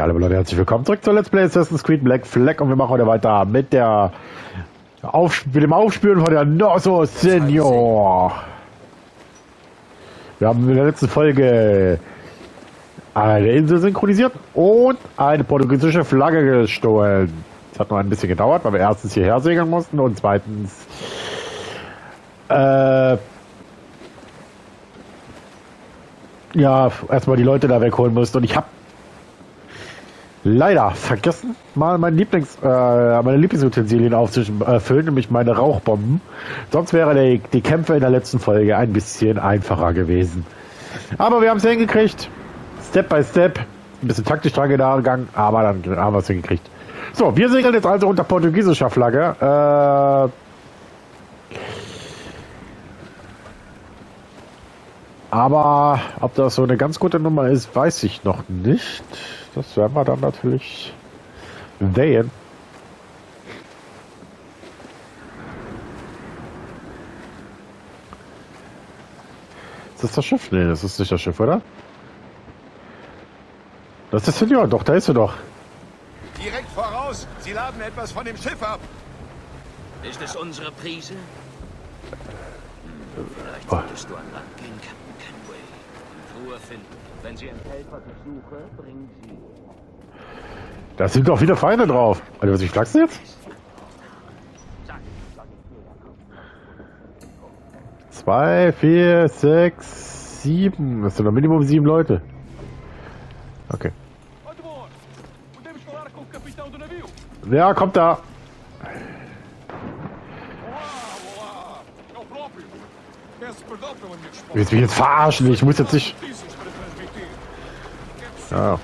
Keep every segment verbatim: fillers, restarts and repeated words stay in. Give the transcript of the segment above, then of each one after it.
hallo Leute, herzlich willkommen zurück zu Let's Play Assassin's Creed Black Flag und wir machen heute weiter mit der Auf, mit dem Aufspüren von der Nosso Senior. Wir haben in der letzten Folge eine Insel synchronisiert und eine portugiesische Flagge gestohlen. Das hat noch ein bisschen gedauert, weil wir erstens hierher segeln mussten und zweitens äh, ja, erstmal die Leute da wegholen mussten. Und ich habe leider vergessen, mal mein Lieblings, äh, meine Lieblingsutensilien aufzufüllen, nämlich meine Rauchbomben. Sonst wäre die, die Kämpfe in der letzten Folge ein bisschen einfacher gewesen. Aber wir haben es hingekriegt. Step by Step. Ein bisschen taktisch dran gegangen, aber dann haben wir es hingekriegt. So, wir segeln jetzt also unter portugiesischer Flagge. Äh, aber ob das so eine ganz gute Nummer ist, weiß ich noch nicht. Das werden wir dann natürlich sehen. Ist das das Schiff? Nee, das ist nicht das Schiff, oder? Das ist der Senior, doch, da ist er doch. Direkt voraus! Sie laden etwas von dem Schiff ab! Ist es unsere Prise? Hm, vielleicht Oh. solltest du an Land gehen, Captain Kenway. Und Ruhe finden. Wenn sie einen Helfer suche, bringen sie. Da sind doch wieder Feinde drauf. Alter, was ich flachse jetzt? Zwei, vier, sechs, sieben. Das sind doch Minimum sieben Leute. Okay. Ja, kommt da. Willst du mich jetzt verarschen? Ich muss jetzt nicht. Ja.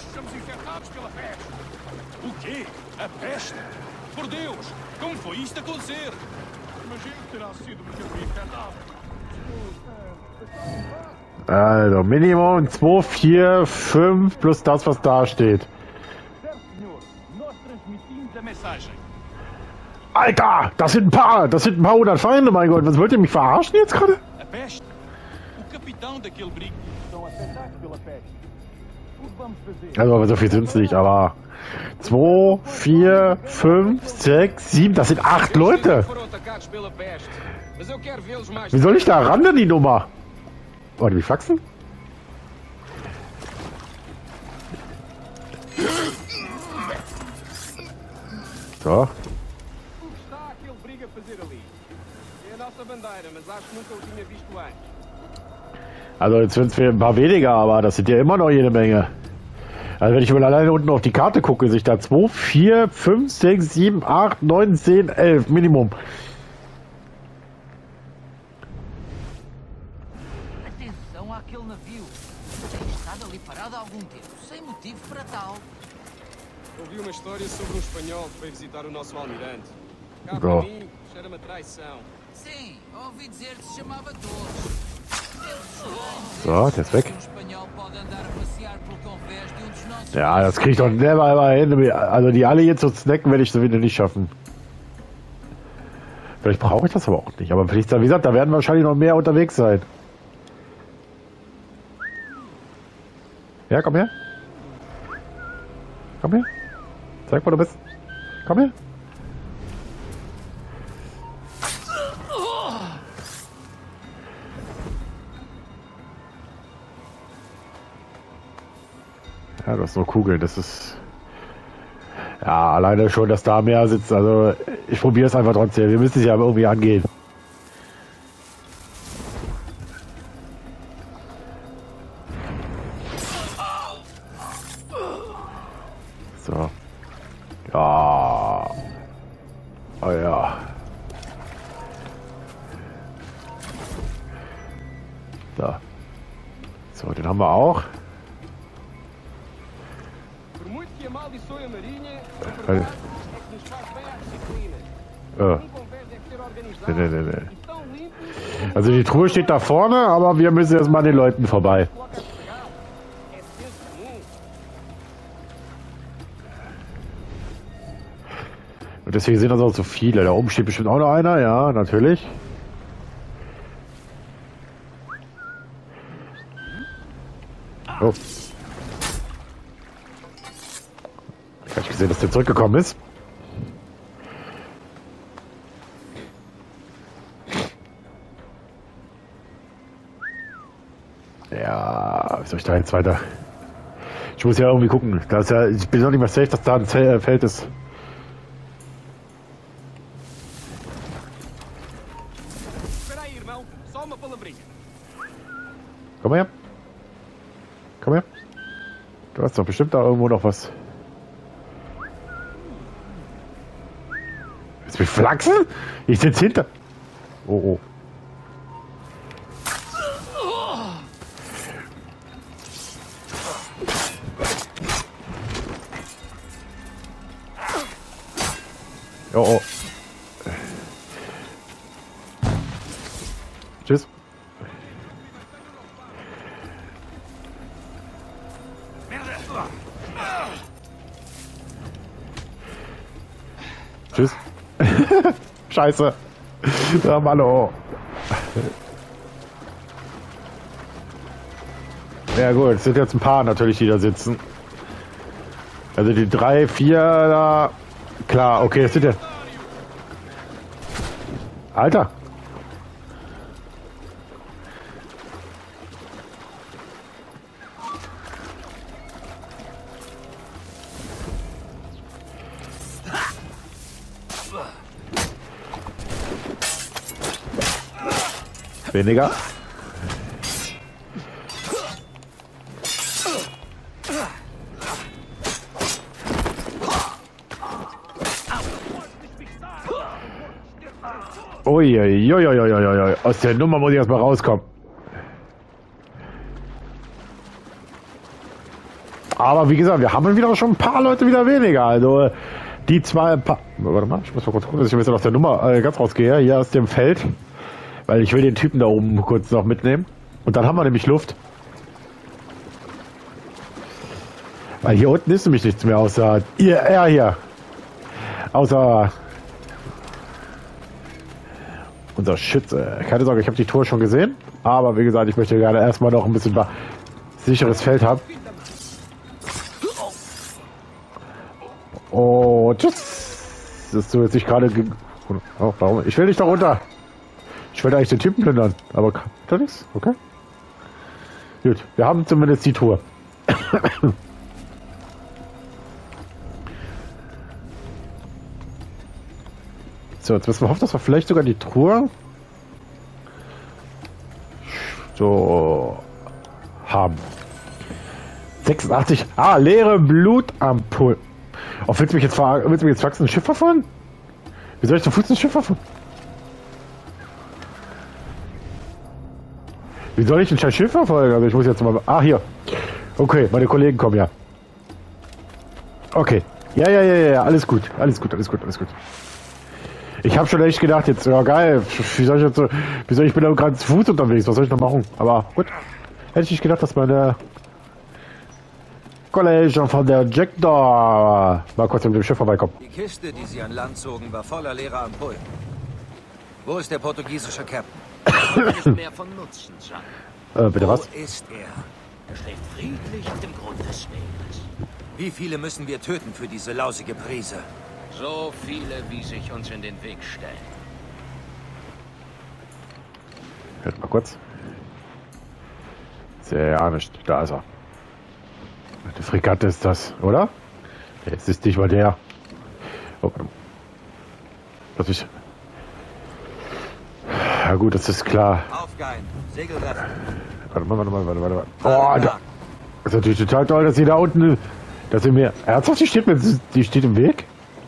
Also Minimum zwei, vier, fünf plus das, was da steht. Alter, das sind ein paar, das sind ein paar hundert Feinde, mein Gott. Was wollt ihr mich verarschen jetzt gerade? Also so viel sind es nicht, aber zwei, vier, fünf, sechs, sieben, das sind acht Leute. Wie soll ich da ran denn die Nummer? Warte, wie faxen? So. Also jetzt sind es ein paar weniger, aber das sind ja immer noch jede Menge. Also wenn ich mal alleine unten auf die Karte gucke, sich da zwei, vier, fünf, sechs, sieben, acht, neun, zehn, elf Minimum. Atenção àquele navio. Tem estado ali parado há algum tempo, sem motivo para tal. Ouvi uma história sobre um espanhol que foi visitar o nosso almirante. Cá Bro. para mim, cheira-me a traição. Sim, ouvi dizer que se chamava Torres. So, der ist weg. Um espanhol pode andar a passear pelo convés de um dos nossos. Ja, das krieg ich doch never ever hin. Also die alle jetzt zu snacken, werde ich so wieder nicht schaffen. Vielleicht brauche ich das aber auch nicht. Aber vielleicht, wie gesagt, da werden wahrscheinlich noch mehr unterwegs sein. Ja, komm her. Komm her. Zeig, wo du bist. Komm her. Ja, du hast nur Kugeln, das ist... Ja, alleine schon, dass da mehr sitzt. Also, ich probiere es einfach trotzdem. Wir müssen es ja irgendwie angehen. So. Ja. Oh ja. Da. So, den haben wir auch. Por muito que amaldiçoe a marinha, a Olha. verdade é que nos faz bem à disciplina. Ah. Um convés deve ser organizado Nee, nee, nee, nee. e tão limpo Also die Truhe steht da vorne, aber wir müssen erstmal an den Leuten vorbei. que coloca a estragar. É senso comum. Und deswegen sind das auch so viele. Da oben steht bestimmt auch noch einer, ja, natürlich. Oh. Hab ich gesehen, dass der zurückgekommen ist. Ja, wie soll ich da jetzt weiter? Ich muss ja irgendwie gucken. Da ist ja, ich bin noch nicht mehr safe, dass da ein Zell, äh, Feld ist. Komm her. Komm her. Du hast doch bestimmt da irgendwo noch was. Willst du mich flachsen? Ich sitze hinter. Oh, oh. Oh, oh. Tschüss. Tschüss. Scheiße. Ja, Mann, oh. Ja gut, es sind jetzt ein paar natürlich, die da sitzen. Also die drei, vier da... Klar, okay, das sind ja... Alter! Weniger. Uiuiuiuiui, aus der Nummer muss ich erstmal rauskommen. Aber wie gesagt, wir haben wieder schon ein paar Leute wieder weniger. Also die zwei... Pa Warte mal, ich muss mal kurz gucken, dass ich jetzt aus der Nummer äh, ganz rausgehe. Hier aus dem Feld. Weil ich will den Typen da oben kurz noch mitnehmen. Und dann haben wir nämlich Luft. Weil hier unten ist nämlich nichts mehr außer... Ihr, er hier. Außer... Unser Schütze. Keine Sorge, ich habe die Tour schon gesehen. Aber wie gesagt, ich möchte gerne erstmal noch ein bisschen sicheres Feld haben. Oh, tschüss. Das ist so jetzt nicht gerade... Oh, warum? Ich will nicht da runter. Ich wollte eigentlich den Typen plündern, aber kann da nichts? Okay. Gut, wir haben zumindest die Tour. So, jetzt müssen wir hoffen, dass wir vielleicht sogar die Truhe so haben. sechsundachtzig. Ah, leere Blutampullen. Oh, willst du mich jetzt fragen, willst du mich jetzt wachsen, ein Schiff verfahren? Wie soll ich zu Fuß ein Schiff verfahren? Wie soll ich ein scheiß Schiff verfolgen? Also ich muss jetzt mal... Ah, hier. Okay, meine Kollegen kommen ja. Okay. Ja, ja, ja, ja, alles gut. Alles gut, alles gut, alles gut. Ich habe schon echt gedacht, jetzt, ja geil, wie soll ich jetzt so... Wie soll ich, ich bin da gerade zu Fuß unterwegs, was soll ich noch machen? Aber gut. Hätte ich nicht gedacht, dass meine... Kollege von der Jack da mal kurz mit dem Schiff vorbeikommt. Die Kiste, die sie an Land zogen, war voller leerer Ampullen. Wo ist der portugiesische Captain? Nicht mehr von Nutzen sein. Äh, bitte was? Wo ist er? Er schläft friedlich auf dem Grund des Meeres. Wie viele müssen wir töten für diese lausige Prise? So viele, wie sich uns in den Weg stellen. Hört mal kurz. Sehr nicht. Da ist er. Die Fregatte ist das, oder? Jetzt ist nicht mal der. Oh, was ich. Ja gut, das ist klar. Aufgehen, Segel treffen. Warte mal, warte mal, warte mal, warte mal. Oh, da. Das ist natürlich total toll, dass sie da unten. Dass sie mir. Ernsthaft, die steht mir. Die steht im Weg?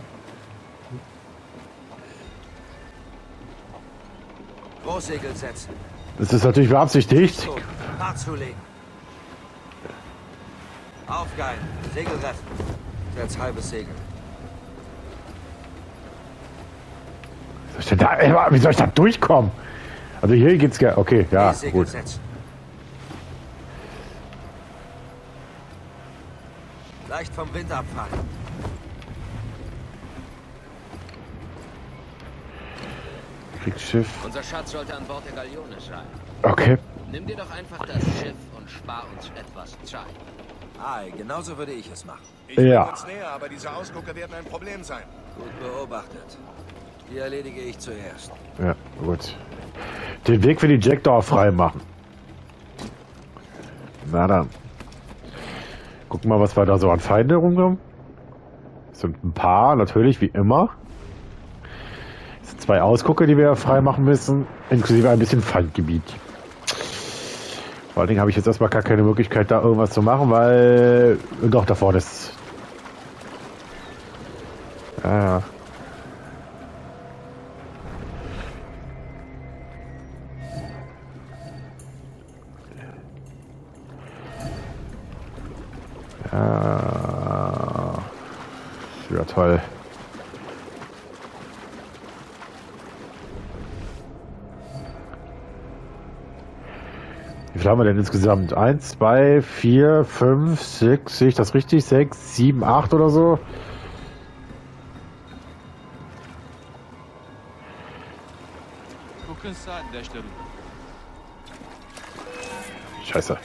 Großsegel setzen. Das ist natürlich beabsichtigt. Hart zulegen. Aufgehen, Segel treffen. Setz halbes Segel. Wie soll ich denn da, wie soll ich da durchkommen? Also hier geht's gerne. Okay, ja, gut. Setzen. Leicht vom Wind abfahren. Kriegsschiff. Unser Schatz sollte an Bord der Galeone sein. Okay. Nimm dir doch einfach das Schiff und spar uns etwas Zeit. Ei, genauso würde ich es machen. Ich Ja. bin uns näher, aber diese Ausgucker werden ein Problem sein. Gut beobachtet. Die erledige ich zuerst. Ja, gut. Den Weg für die Jackdaw frei machen. Na dann. Gucken wir mal, was wir da so an Feinde rumkommen. Es sind ein paar, natürlich, wie immer. Es sind zwei Ausgucke, die wir frei machen müssen, inklusive ein bisschen Feindgebiet. Vor allen Dingen habe ich jetzt erstmal gar keine Möglichkeit, da irgendwas zu machen, weil... Doch, da vorne ist... Ja, ja. Ja, ja toll. Wie viel haben wir denn insgesamt? Eins, zwei, vier, fünf, sechs, sehe ich das richtig? Sechs, sieben, acht oder so? Tô cansado desta luta. Scheiße.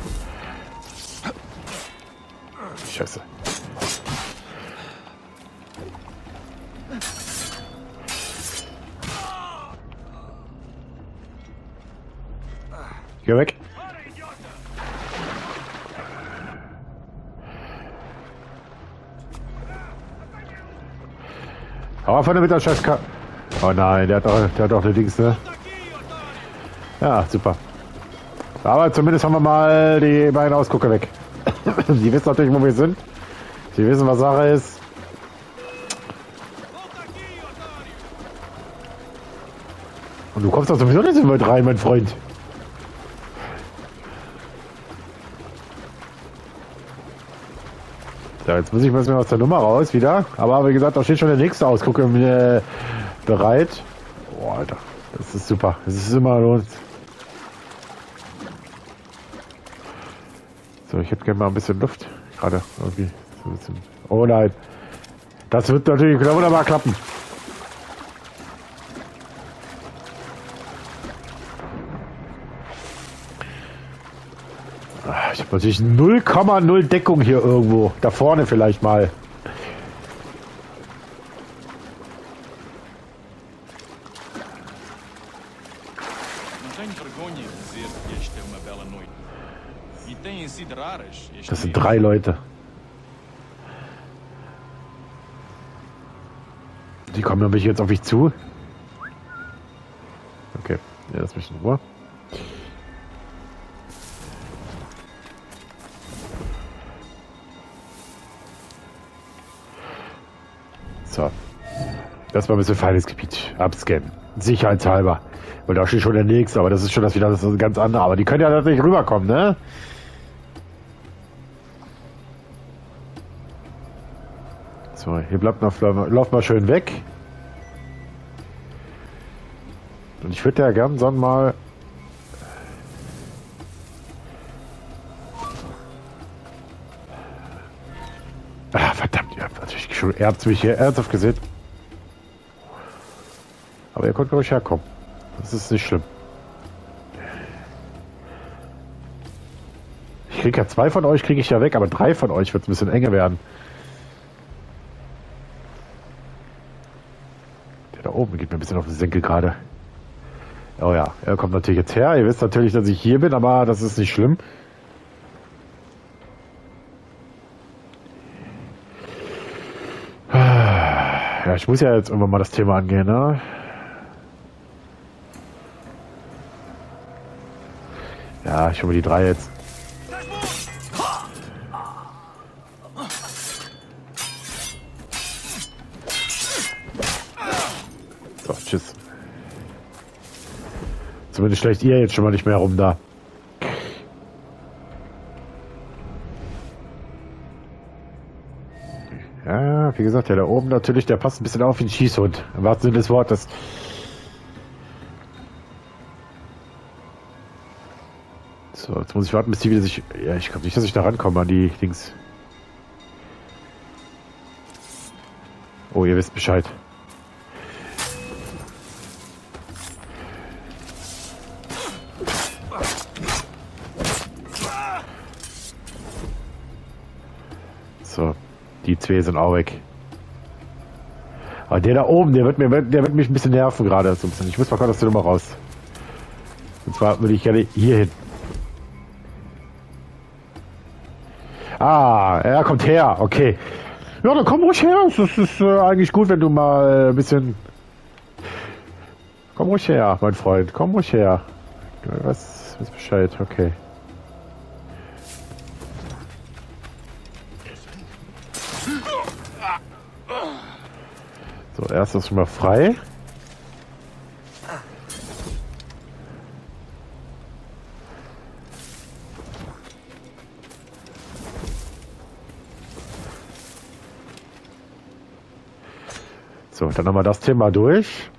Scheiße. Geh weg. Aber von der mit der Scheißka. Oh nein, der hat doch, der hat doch eine Dings, ne? Ja, super. Aber zumindest haben wir mal die beiden Ausgucker weg. Die wissen natürlich, wo wir sind. Sie wissen, was Sache ist. Und du kommst doch sowieso nicht so weit rein, mein Freund. So, jetzt muss ich mal aus der Nummer raus wieder. Aber wie gesagt, da steht schon der nächste Ausguck im, äh, bereit. Boah, Alter. Das ist super. Das ist immer los. So, ich hätte gerne mal ein bisschen Luft. Gerade irgendwie. So ein bisschen. Oh nein. Das wird natürlich wunderbar klappen. Ich habe natürlich null Komma null Deckung hier irgendwo. Da vorne vielleicht mal. Não tenho vergonha de dizer que esta é uma bela noite. E têm sido raras este Das sind mês. drei Leute. Die kommen nämlich jetzt auf mich zu. Okay, ja, lass mich in Ruhe. So. Das war ein bisschen feines Gebiet. Abscannen. Sicherheitshalber. Weil da steht schon der nächste, aber das ist schon das wieder das ist ganz andere. Aber die können ja natürlich rüberkommen, ne? So, hier bleibt noch, lauf mal schön weg. Und ich würde ja gern so mal. Ah, verdammt, ihr habt natürlich schon, ihr habt mich hier ernsthaft gesehen. Aber ihr könnt, glaube ich, herkommen. Das ist nicht schlimm. Ich kriege ja zwei von euch, kriege ich ja weg, aber drei von euch wird es ein bisschen enger werden. Der da oben geht mir ein bisschen auf den Senkel gerade. Oh ja, er kommt natürlich jetzt her. Ihr wisst natürlich, dass ich hier bin, aber das ist nicht schlimm. Ja, ich muss ja jetzt irgendwann mal das Thema angehen, ne? Ja, ich hole mir die drei jetzt. So, tschüss. Zumindest schlecht ihr jetzt schon mal nicht mehr rum da. Ja, wie gesagt, der da oben natürlich, der passt ein bisschen auf wie ein Schießhund. Im wahrsten Sinne des Wortes. So, jetzt muss ich warten, bis die wieder sich... Ja, ich glaube nicht, dass ich da rankomme an die Dings. Oh, ihr wisst Bescheid. Die zwei sind auch weg. Aber der da oben, der wird, mir, der wird mich ein bisschen nerven gerade. So ein bisschen. Ich muss mal kurz aus der Nummer raus. Und zwar würde ich gerne hier hin. Ah, er kommt her. Okay. Ja, dann komm ruhig her. Es ist äh, eigentlich gut, wenn du mal ein bisschen... Komm ruhig her, mein Freund. Komm ruhig her. Was ist Bescheid? Okay. So, erstes schon mal frei. So, dann haben wir das Thema durch.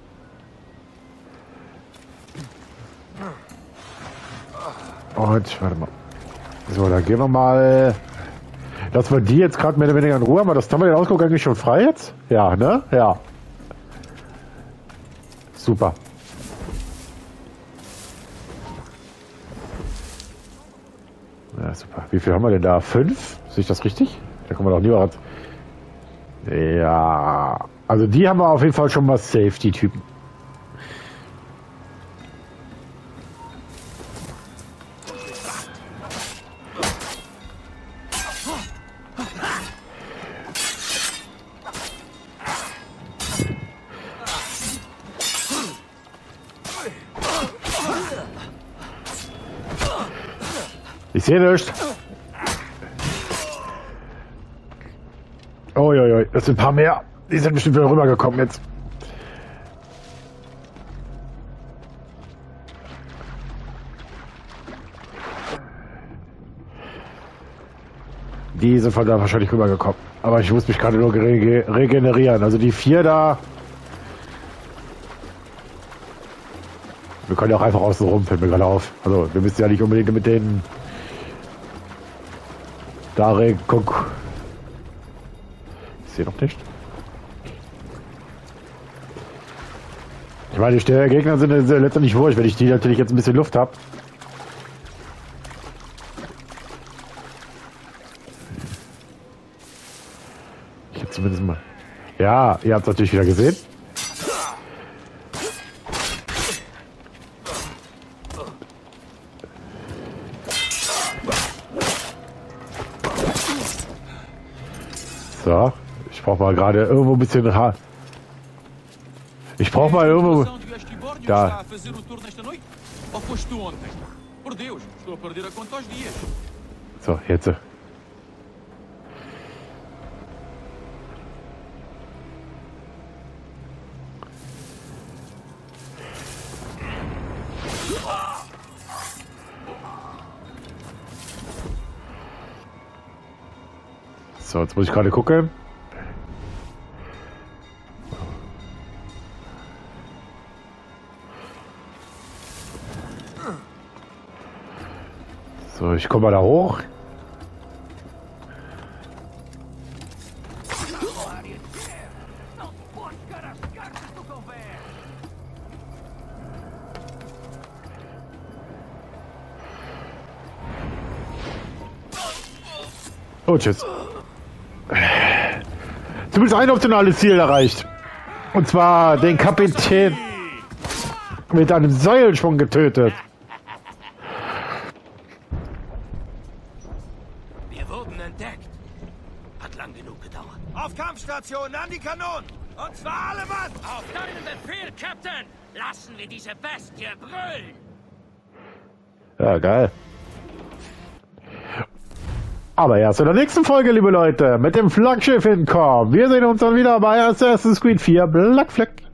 Und, warte mal. So, dann gehen wir mal... Lassen wir die jetzt gerade mehr oder weniger in Ruhe. Aber das haben wir den Ausguck eigentlich schon frei jetzt? Ja, ne? Ja. Super. Ja, super. Wie viel haben wir denn da? Fünf? Sehe ich das richtig? Da kommen wir doch nie was. Ja. Also die haben wir auf jeden Fall schon mal safe, die Typen. Ich sehe nichts. Uiuiui, das sind ein paar mehr. Die sind bestimmt wieder rübergekommen jetzt. Die sind von da wahrscheinlich rübergekommen. Aber ich muss mich gerade nur rege regenerieren. Also die vier da. Wir können ja auch einfach außen rum, fällt mir gerade auf. Also wir müssen ja nicht unbedingt mit denen da guck. Ich sehe noch nicht. Ich meine, die Gegner sind letztendlich wurscht, wenn ich die natürlich jetzt ein bisschen Luft habe. Ich habe zumindest mal. Ja, ihr habt es natürlich wieder gesehen. So, ich brauche mal gerade irgendwo ein bisschen Haar. Ich brauche mal irgendwo. Da. So, jetzt. So, jetzt muss ich gerade gucken. So, ich komme mal da hoch. Oh, tschüss. Zumindest ein optionales Ziel erreicht. Und zwar den Kapitän mit einem Seilschwung getötet. Wir wurden entdeckt. Hat lang genug gedauert. Auf Kampfstation, an die Kanonen! Und zwar alle Mann! Auf deinen Befehl, Captain! Lassen wir diese Bestie brüllen! Ja, geil. Aber erst in der nächsten Folge, liebe Leute, mit dem Flaggschiff hinkommen. Wir sehen uns dann wieder bei Assassin's Creed vier Black Flag.